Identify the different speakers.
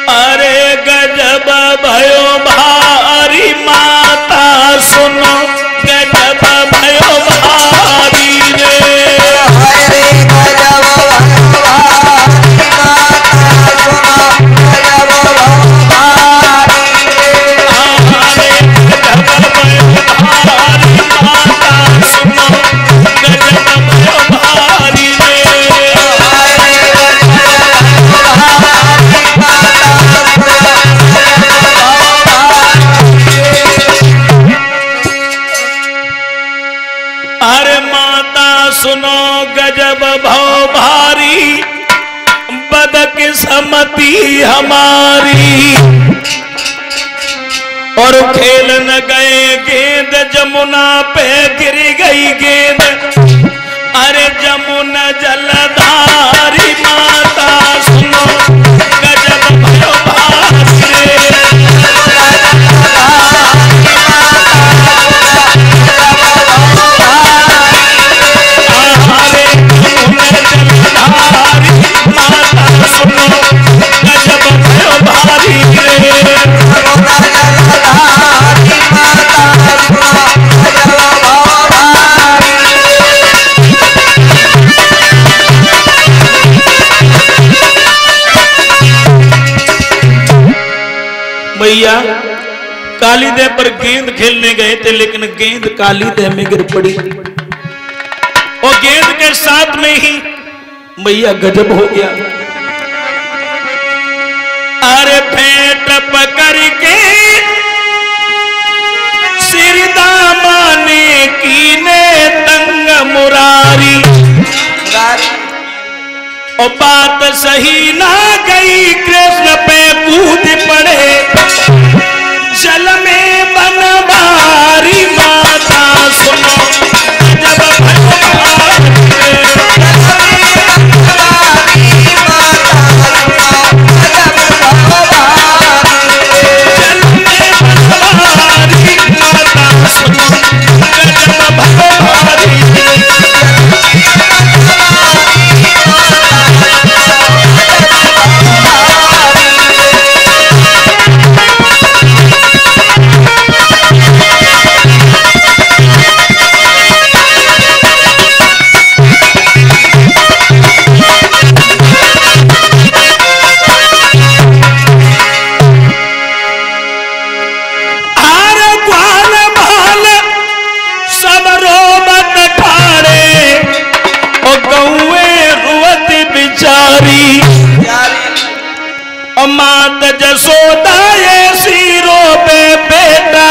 Speaker 1: अरे गजब भयो भारी माता सुनो, गजब भयो भारी रे।
Speaker 2: अरे गजब भयो भारी माता सुनो, गजब भयो भारी रे।
Speaker 1: अरे गजब भयो भारी माता सुनो, गजब भयो भारी रे। अरे माता सुनो गजब भव भारी, बदकिस्मती हमारी। और खेल न गए गेंद जमुना पे गिर गई गेंद, अरे जमुना जलधारी माता सुनो, गजब भयो भारी रे। भैया काली देह पर गेंद खेलने गए थे, लेकिन गेंद काली देह में गिर पड़ी और गेंद के साथ में ही भैया गजब हो गया। अरे फेंट पकड़ के सिर दामाने कीने तंग मुरारी, और बात सही ना गई कृष्ण पे कूद पड़े, जल में बनवारी माता सुनो, जब मात जसोदा ये सिरों पे बेटा,